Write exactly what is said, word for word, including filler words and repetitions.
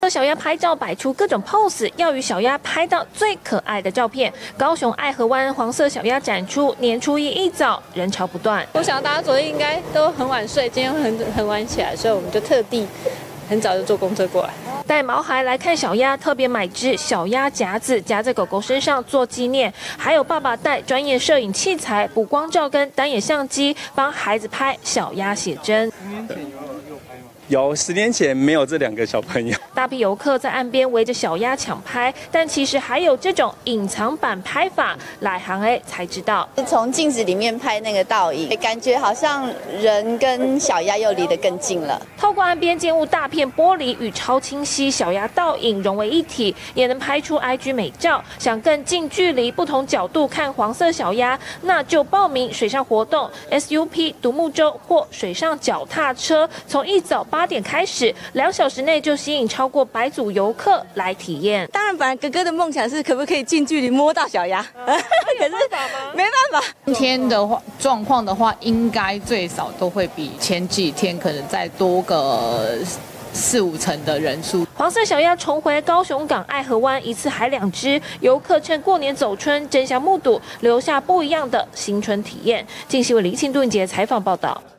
和小鸭拍照摆出各种 pose， 要与小鸭拍到最可爱的照片。高雄爱河湾黄色小鸭展出，年初一一早人潮不断。 我想大家昨天应该都很晚睡，今天会很很晚起来，所以我们就特地很早就坐公车过来。 带毛孩来看小鸭，特别买只小鸭夹子夹在狗狗身上做纪念。还有爸爸带专业摄影器材、补光照跟单眼相机，帮孩子拍小鸭写真。 有，十年前没有这两个小朋友。 大批游客在岸边围着小鸭抢拍，但其实还有这种隐藏版拍法，来行 A 才知道。 从镜子里面拍那个倒影，感觉好像人跟小鸭又离得更近了。 透过岸边建物大片玻璃与超清晰小鸭倒影融为一体，也能拍出 I G 美照。想更近距离、不同角度看黄色小鸭，那就报名水上活动 S U P 独木舟或水上脚踏车，从一早八点开始，两小时内就吸引超过百组游客来体验。 当然，本来哥哥的梦想是可不可以近距离摸到小鸭，可是没办法。 今天的话状况的话，应该最少都会比前几天可能再多个四五成的人数。 黄色小鸭重回高雄港爱河湾，一次海两只，游客趁过年走春争相目睹，留下不一样的新春体验。近新闻李庆顿杰采访报道。